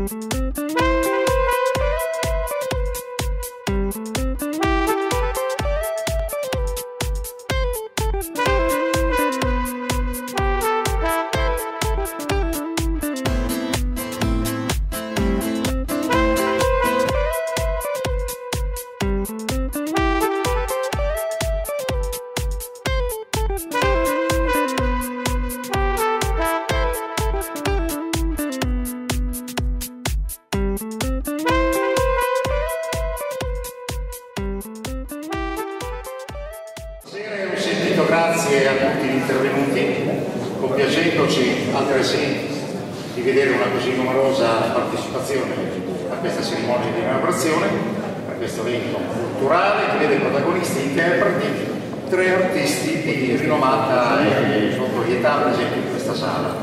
Grazie a tutti gli intervenuti, compiacendoci altresì di vedere una così numerosa partecipazione a questa cerimonia di inaugurazione, a questo evento culturale che vede protagonisti e interpreti tre artisti di rinomata notorietà presenti in questa sala.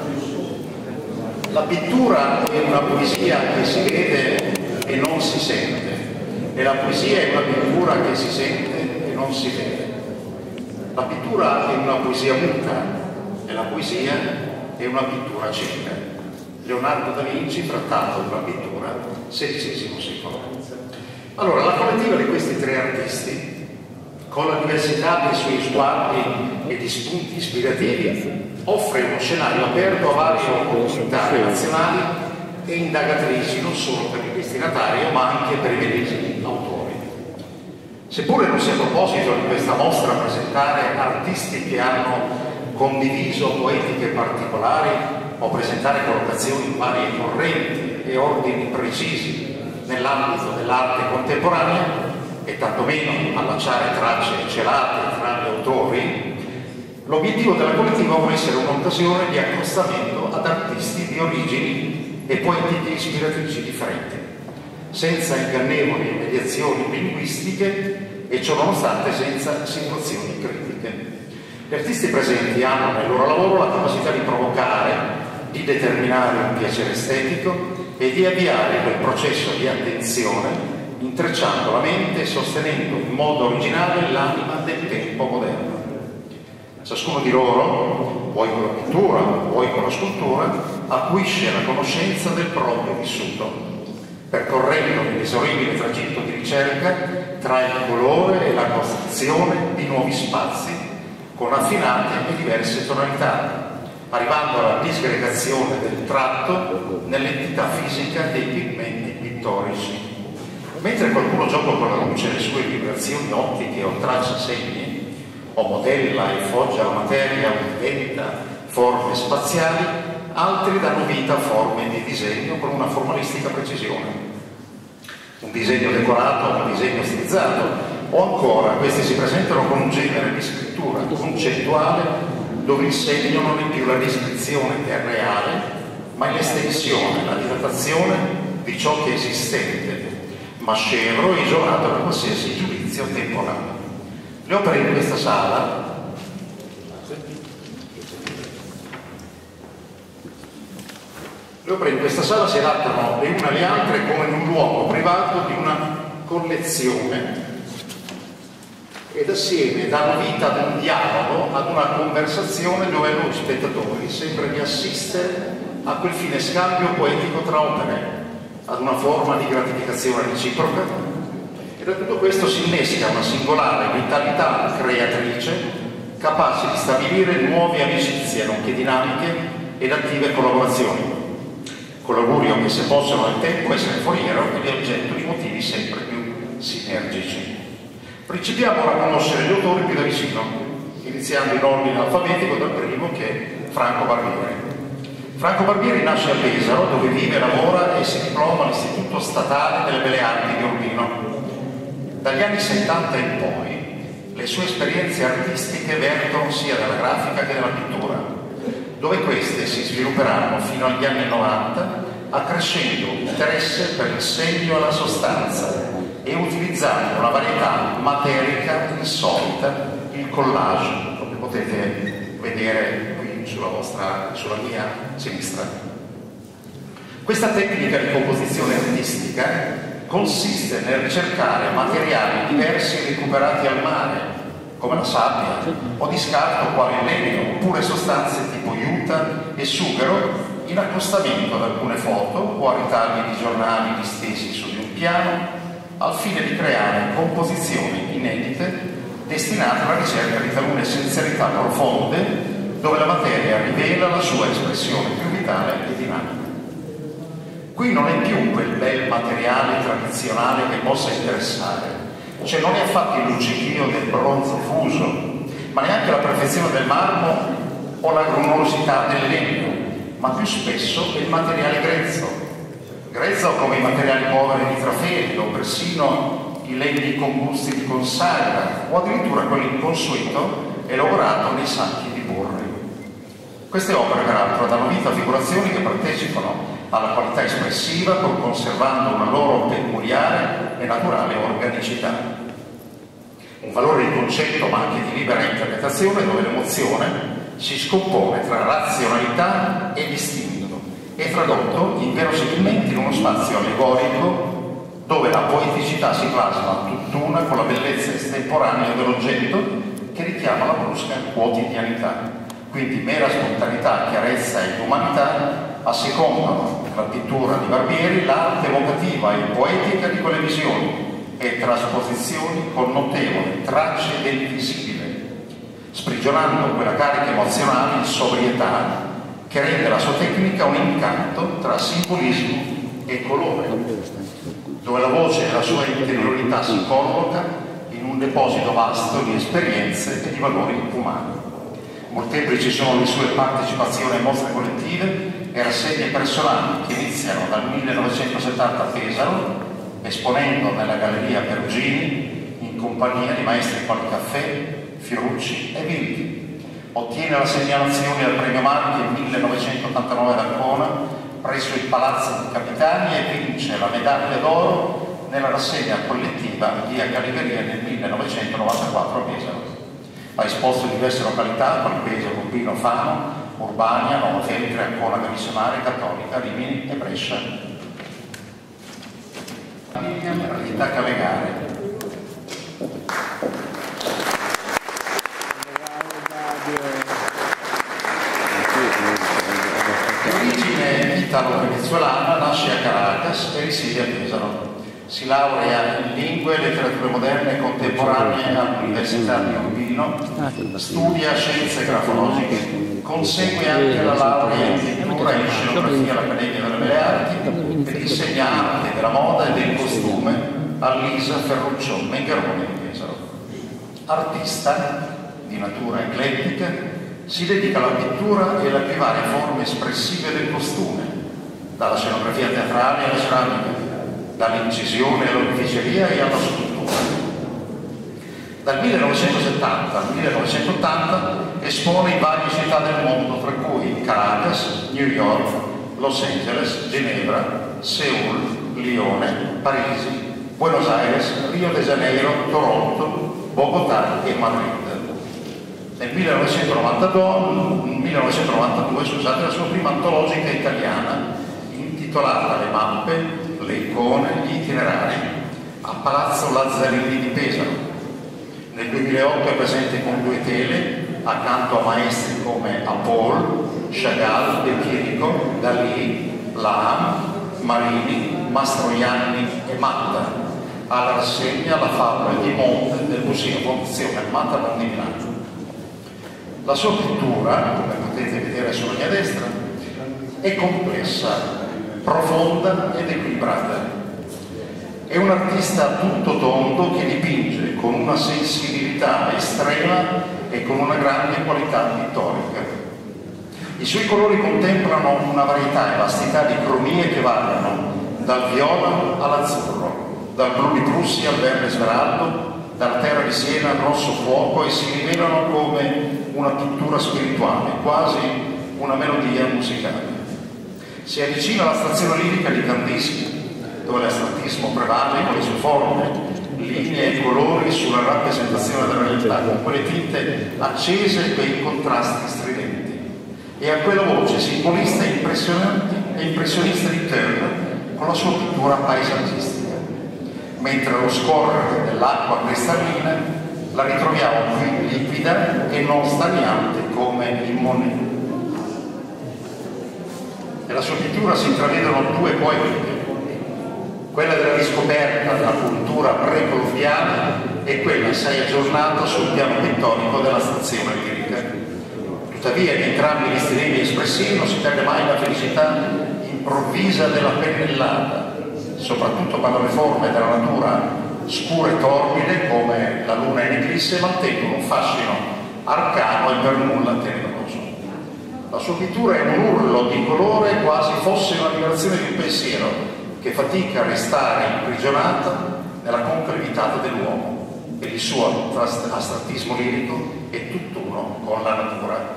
La pittura è una poesia che si vede e non si sente, e la poesia è una pittura che si sente e non si vede. La pittura è una poesia muta e la poesia è una pittura cieca. Leonardo da Vinci trattato di una pittura XVI secolo. Allora, la collettiva di questi tre artisti, con la diversità dei suoi sguardi e di spunti ispirativi, offre uno scenario aperto a varie comunità nazionali e indagatrici, non solo per il destinatario, ma anche per i medesimi autori. Seppure non sia proposito di questa mostra presentare artisti che hanno condiviso poetiche particolari o presentare collocazioni in varie correnti e ordini precisi nell'ambito dell'arte contemporanea, e tantomeno allacciare tracce celate tra gli autori, l'obiettivo della collettiva vuole essere un'occasione di accostamento ad artisti di origini e poetiche ispiratrici differenti, senza ingannevoli mediazioni linguistiche e ciò nonostante senza situazioni critiche. Gli artisti presenti hanno nel loro lavoro la capacità di provocare, di determinare un piacere estetico e di avviare quel processo di attenzione, intrecciando la mente e sostenendo in modo originale l'anima del tempo moderno. Ciascuno di loro, vuoi con la pittura, vuoi con la scultura, acuisce la conoscenza del proprio vissuto, percorrendo l'inesauribile tragitto di ricerca tra il colore e la costruzione di nuovi spazi, con raffinate e diverse tonalità, arrivando alla disgregazione del tratto nell'entità fisica dei pigmenti pittorici. Mentre qualcuno gioca con la luce, le sue vibrazioni ottiche o traccia segni, o modella e foggia la materia o inventa forme spaziali, altri danno vita a forme di disegno con una formalistica precisione. Un disegno decorato, un disegno stilizzato, o ancora questi si presentano con un genere di scrittura concettuale dove il segno non è più la descrizione reale, ma è l'estensione, la dilatazione di ciò che è esistente, ma scevro e isolato da qualsiasi giudizio temporale. Le opere in questa sala si adattano le une alle altre come in un luogo privato di una collezione ed assieme danno vita ad un dialogo, ad una conversazione dove a noi spettatori sembra di assistere a quel fine scambio poetico tra opere, ad una forma di gratificazione reciproca, e da tutto questo si innesca una singolare vitalità creatrice capace di stabilire nuove amicizie, nonché dinamiche ed attive collaborazioni, con l'augurio che se possono nel tempo essere foriero e di oggetto di motivi sempre più sinergici. Principiamo a conoscere gli autori più da vicino, iniziando in ordine alfabetico dal primo, che è Franco Barbieri. Franco Barbieri nasce a Pesaro, dove vive, lavora e si diploma all'Istituto Statale delle Belle Arti di Urbino. Dagli anni 70 in poi le sue esperienze artistiche vertono sia dalla grafica che dalla pittura, dove queste si svilupperanno fino agli anni 90, accrescendo l'interesse per il segno e la sostanza e utilizzando una varietà materica insolita, il collage, come potete vedere qui sulla mia sinistra. Questa tecnica di composizione artistica consiste nel ricercare materiali diversi recuperati al mare, come la sabbia, o di scarto quale il legno, oppure sostanze tipo juta e sughero, in accostamento ad alcune foto o a ritagli di giornali distesi su di un piano, al fine di creare composizioni inedite destinate alla ricerca di talune essenzialità profonde dove la materia rivela la sua espressione più vitale e dinamica. Qui non è più quel bel materiale tradizionale che possa interessare, cioè non è affatto il luccichio del bronzo fuso, ma neanche la perfezione del marmo o la grumosità del legno, ma più spesso è il materiale grezzo come i materiali poveri di trafeli o persino i legni combusti di consagra o addirittura quell'inconsueto elaborato nei sacchi di burri. Queste opere peraltro danno vita a figurazioni che partecipano alla qualità espressiva pur conservando una loro peculiare e naturale organicità. Un valore di concetto ma anche di libera interpretazione dove l'emozione si scompone tra razionalità e istinto e tradotto inverosimilmente in uno spazio allegorico dove la poeticità si plasma tutt'una con la bellezza estemporanea dell'oggetto che richiama la brusca quotidianità. Quindi mera spontaneità, chiarezza ed umanità assecondano la pittura di Barbieri l'arte evocativa e poetica di quelle visioni e trasposizioni con notevoli tracce del visibile, sprigionando quella carica emozionale in sobrietà che rende la sua tecnica un incanto tra simbolismo e colore, dove la voce e la sua interiorità si colloca in un deposito vasto di esperienze e di valori umani. Molteplici sono le sue partecipazioni a mostre collettive e rassegne personali che iniziano dal 1970 a Pesaro, esponendo nella Galleria Perugini in compagnia di maestri quali Caffè, Fiorucci e Vildi. Ottiene la segnalazione al Premio Marchi nel 1989 ad Ancona presso il Palazzo dei Capitani e vince la medaglia d'oro nella rassegna collettiva Via Galleria nel 1994 a Pesaro. Ha esposto in diverse località, quali Pesaro, Urbino, Fano, Urbania, Nova Feltre, Ancona, Gamissionare, Cattolica, Rimini e Brescia. Rita Calegare. Di origine italo-venezuelana, nasce a Caracas e risiede a Pesaro. Si laurea in lingue e letterature moderne e contemporanee all'Università di Urbino, studia scienze grafologiche, consegue anche la laurea in pittura e in scenografia all'Accademia delle Belle Arti ed insegna arte della moda e del costume all'Isa Ferruccio Megheroni di Pesaro. Artista di natura eclettica, si dedica alla pittura e alle più varie forme espressive del costume, dalla scenografia teatrale alla ceramica, dall'incisione all'oreficeria e alla scultura. Dal 1970 al 1980 espone in varie città del mondo, tra cui Caracas, New York, Los Angeles, Ginevra, Seul, Lione, Parigi, Buenos Aires, Rio de Janeiro, Toronto, Bogotà e Madrid. Nel 1992 la sua prima antologica italiana intitolata Le mappe, le icone, gli itinerari a Palazzo Lazzarini di Pesaro. Nel 2008 è presente con 2 tele accanto a maestri come Apol, Chagall, De Chirico, Dalì, Lahan, Marini, Mastroianni e Matta alla rassegna La favola di Monte del Museo Fondazione Matta di Milano. La sua pittura, come potete vedere sulla mia destra, è complessa, profonda ed equilibrata. È un artista a tutto tondo che dipinge con una sensibilità estrema e con una grande qualità pittorica. I suoi colori contemplano una varietà e vastità di cromie che variano dal viola all'azzurro, dal blu di Prussia al verde smeraldo, dalla terra di Siena al rosso fuoco, e si rivelano come una pittura spirituale, quasi una melodia musicale. Si avvicina alla stazione lirica di Kandinsky, dove l'astrattismo prevale con le sue forme, linee e colori sulla rappresentazione della realtà, con quelle tinte accese e i contrasti stridenti, e a quella voce simbolista e impressionista di Turner con la sua pittura paesaggistica. Mentre lo scorrere dell'acqua cristallina la ritroviamo qui liquida e non stagnante come il Monet. Nella sua pittura si intravedono due poetiche, quella della riscoperta della cultura pre-colombiana e quella assai aggiornata sul piano pittorico della stazione lirica. Tuttavia, in entrambi gli stilemi espressivi non si perde mai la felicità improvvisa della pennellata, soprattutto quando le forme della natura scure e torbide, come la luna in eclisse, mantengono un fascino arcano e per nulla tenebroso. La sua pittura è un urlo di colore, quasi fosse una liberazione di un pensiero che fatica a restare imprigionata nella concrevità dell'uomo, e il suo astrattismo lirico è tutt'uno con la natura.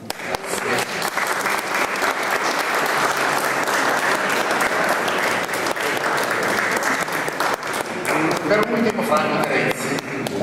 Per ultimo Franco Terezzi.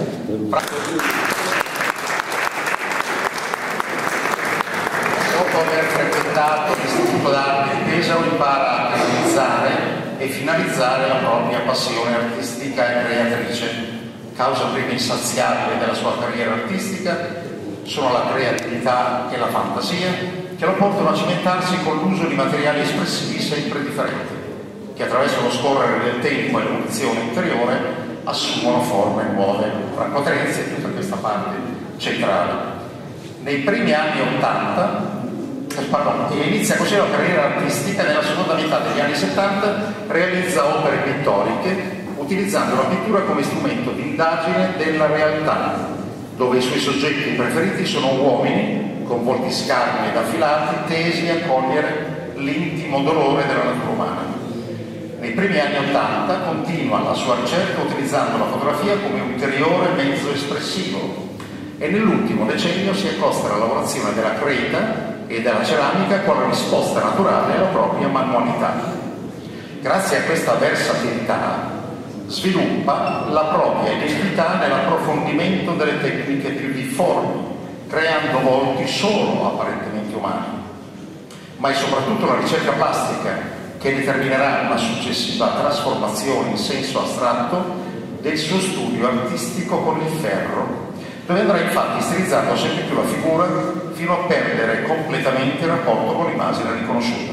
Dopo aver frequentato l'Istituto d'Arte di Pesaro impara a canalizzare e finalizzare la propria passione artistica e creatrice. Causa prima insaziabile della sua carriera artistica sono la creatività e la fantasia che lo portano a cimentarsi con l'uso di materiali espressivi sempre differenti, che attraverso lo scorrere del tempo e l'evoluzione interiore assumono forme nuove. Franco Terezzi è tutta questa parte centrale. Nei primi anni 80 inizia così la carriera artistica. Nella seconda metà degli anni 70 realizza opere pittoriche utilizzando la pittura come strumento di indagine della realtà, dove i suoi soggetti preferiti sono uomini con volti scarni ed affilati tesi a cogliere l'intimo dolore della natura umana. Nei primi anni 80 continua la sua ricerca utilizzando la fotografia come ulteriore mezzo espressivo e nell'ultimo decennio si accosta alla lavorazione della creta e della ceramica quale risposta naturale alla propria manualità. Grazie a questa versatilità sviluppa la propria identità nell'approfondimento delle tecniche più difformi, creando volti solo apparentemente umani. Ma è soprattutto la ricerca plastica che determinerà una successiva trasformazione in senso astratto del suo studio artistico con il ferro, dove andrà infatti stilizzando sempre più la figura fino a perdere completamente il rapporto con l'immagine riconosciuta.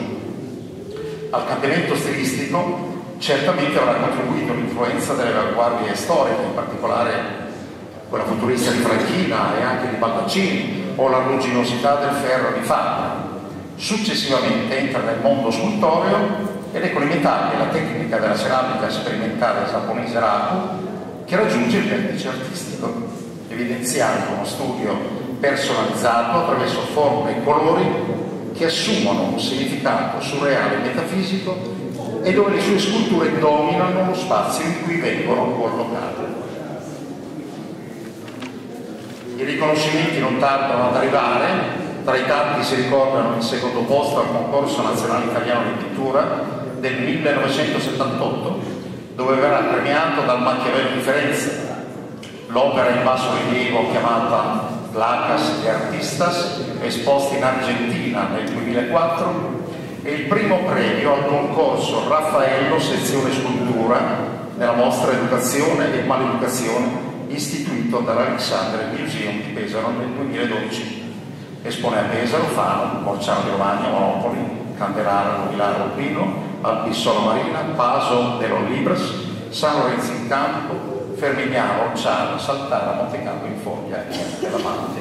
Al cambiamento stilistico certamente avrà contribuito l'influenza delle avanguardie storiche, in particolare quella futurista di Franchina e anche di Baldaccini, o la rugginosità del ferro di Fabra. Successivamente entra nel mondo scultoreo ed ecco l'inventarle la tecnica della ceramica sperimentale giapponese Raku, che raggiunge il vertice artistico, evidenziando uno studio personalizzato attraverso forme e colori che assumono un significato surreale e metafisico e dove le sue sculture dominano lo spazio in cui vengono collocate. I riconoscimenti non tardano ad arrivare. Tra i tanti si ricordano il secondo posto al concorso nazionale italiano di pittura del 1978, dove verrà premiato dal Machiavello di Firenze l'opera in basso rilievo chiamata Placas de Artistas, esposta in Argentina nel 2004, e il primo premio al concorso Raffaello sezione scultura nella mostra Educazione e Maleducazione istituito dall'Alexander Museum di Pesaro nel 2012. Espone a Pesaro, Fano, Morciano di Romagna, Monopoli, Candelara, Novilaro, Pino, Albissola Marina, Paso de los Libres, San Lorenzo in Campo, Fermignano, Orciano, Saltara, Montecampo in Foglia e della Mante.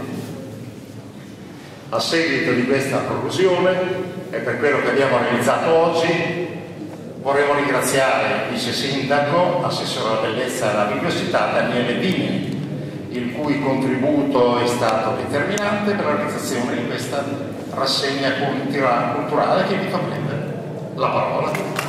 A seguito di questa conclusione e per quello che abbiamo realizzato oggi, vorremmo ringraziare il vice sindaco, assessore alla bellezza e alla biodiversità, Daniele Dini, il cui contributo è stato determinante per la realizzazione di questa rassegna culturale che invito a prendere la parola.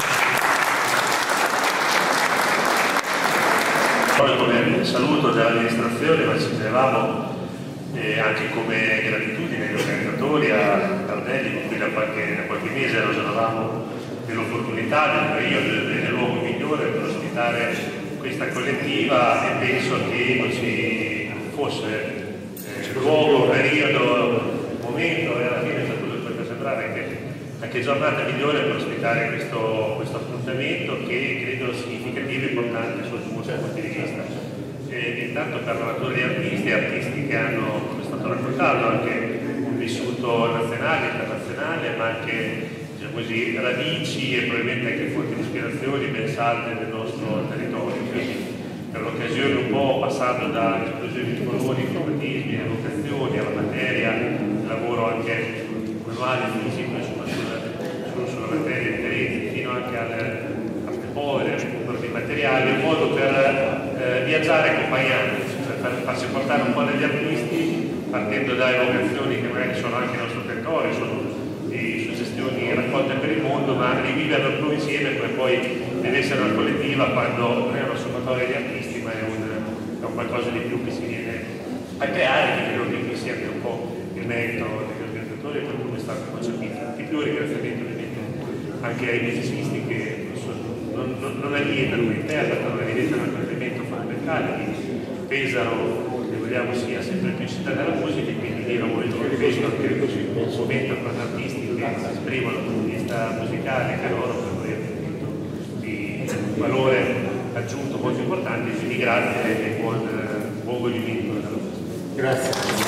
Come saluto dell'amministrazione, ma ci tenevamo anche come gratitudine agli organizzatori, a Tardelli, con cui da qualche mese ragionavamo dell'opportunità, del periodo e del luogo migliore per ospitare questa collettiva, e penso che non ci fosse luogo, periodo, momento, e alla fine è stato per sembrare anche giornata migliore per ospitare questo appuntamento, che credo significativo e importante sotto molti punti di vista. Intanto per la natura di artisti che hanno, come è stato raccontato, anche un vissuto nazionale, internazionale, ma anche così, radici e probabilmente anche fonti di ispirazione ben salde del nostro territorio. Quindi per l'occasione un po' passando da esplosioni di colori, cromatismi, evocazioni alla materia, lavoro anche sul manuale fisico, insomma, sulla materia di reti, fino anche alle povere, recupero di materiali, un modo per viaggiare accompagnando, per farsi portare un po' dagli artisti, partendo da evocazioni che magari sono anche nel nostro territorio, sono di suggestioni raccolte per il mondo, ma riviverlo insieme, poi deve essere una collettiva quando non è una sommatoria di artisti, ma è un qualcosa di più che si viene a creare, che credo che sia anche un po' il merito degli organizzatori per come è stato concepito. Di più ringraziamento ovviamente anche ai musicisti che non allietano, interpretano, evidenziano anche l'elemento fondamentale, pesano, se vogliamo, sia sempre più città della musica, e quindi lì lavoriamo spesso anche un momento con artisti che esprimono dal punto di vista musicale che loro per noi è di valore aggiunto molto importante, quindi grazie e buon godimento. Grazie.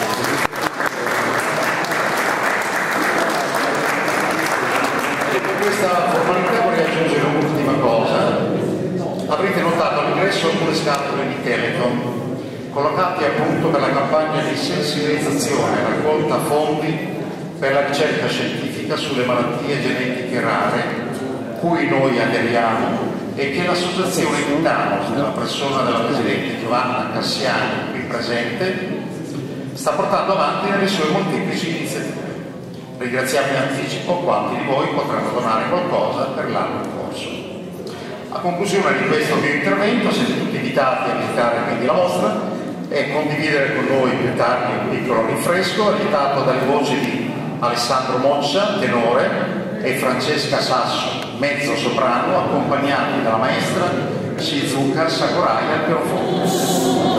E con questa formalità vorrei aggiungere un'ultima cosa. Avrete notato all'ingresso alcune scatole di Teleton collocati appunto per la campagna di sensibilizzazione e raccolta fondi per la ricerca scientifica sulle malattie genetiche rare, cui noi aderiamo e che l'associazione Titanos, nella persona della Presidente Giovanna Cassiani, qui presente, sta portando avanti nelle sue molteplici iniziative. Ringraziamo in anticipo quanti di voi potranno donare qualcosa per l'anno in corso. A conclusione di questo mio intervento siete tutti invitati a visitare quindi la mostra e condividere con noi più tardi un piccolo rinfresco aiutato dalle voci di Alessandro Moccia, tenore, e Francesca Sasso, mezzo soprano, accompagnati dalla maestra Shizuka Sakurai al pianoforte.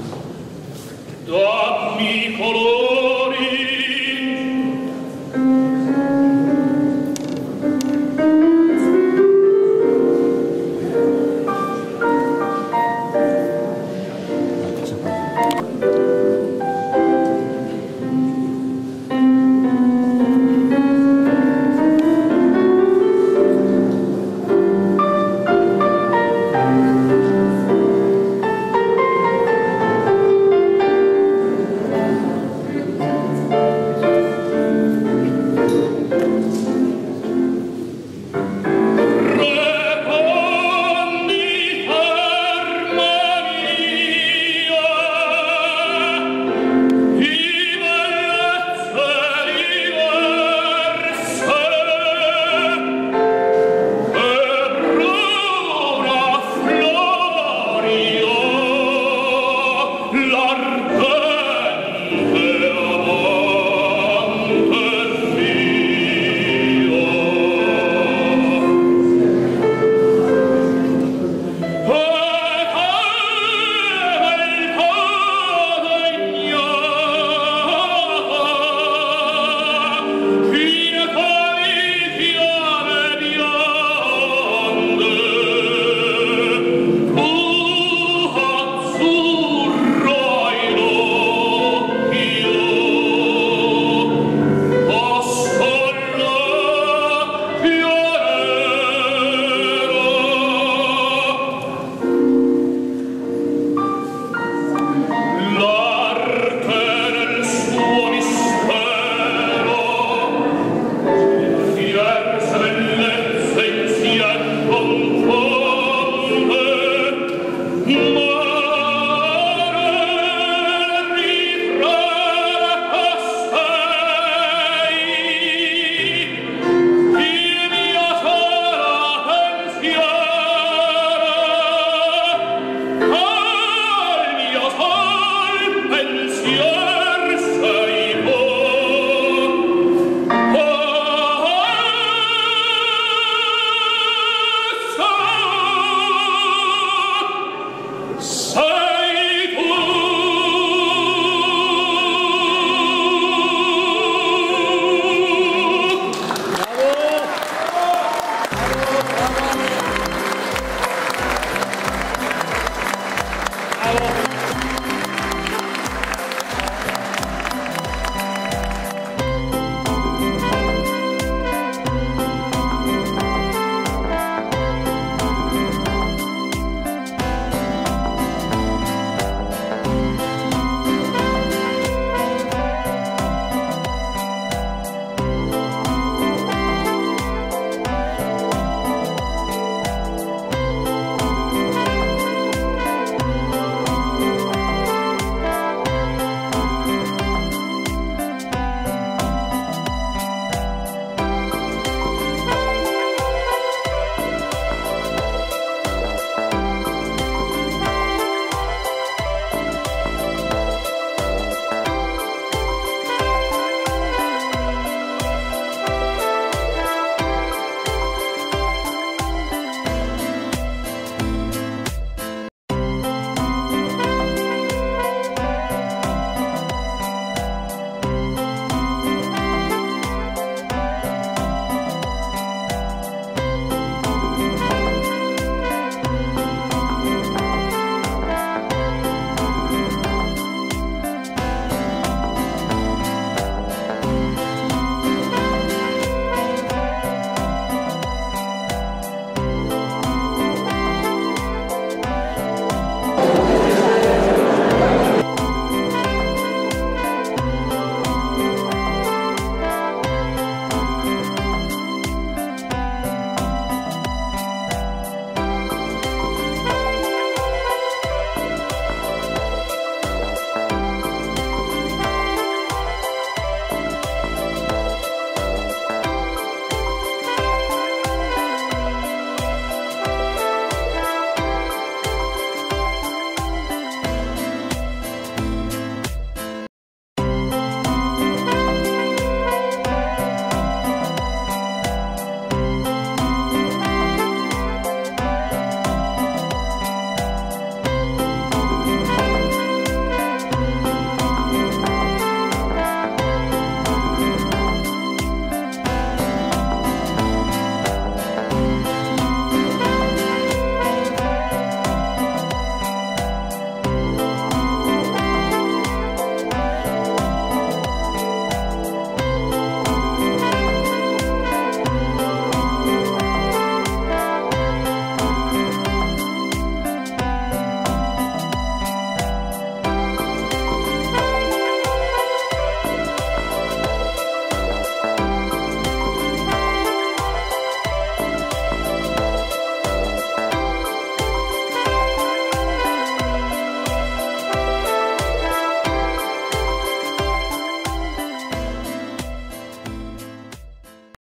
dammi colore